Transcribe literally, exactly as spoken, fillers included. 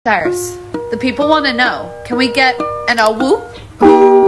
Cyrus, the people want to know, can we get an a whoop?